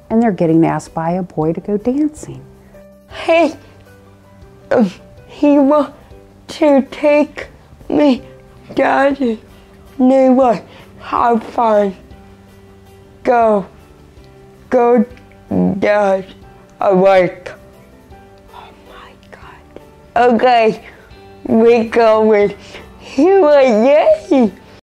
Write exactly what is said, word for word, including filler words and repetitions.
and they're getting asked by a boy to go dancing. Hey, um, he wants to take me, Daddy. Anyway, have fun. Go. Go, Dad. Awake. Oh my God. Okay, we're going. He was yay.